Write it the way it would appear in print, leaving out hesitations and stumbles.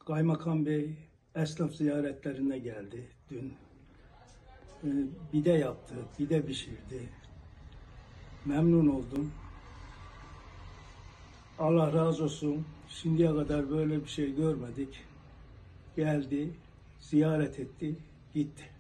Kaymakam Bey esnaf ziyaretlerine geldi dün. Pide yaptı, pide pişirdi. Memnun oldum. Allah razı olsun. Şimdiye kadar böyle bir şey görmedik. Geldi, ziyaret etti, gitti.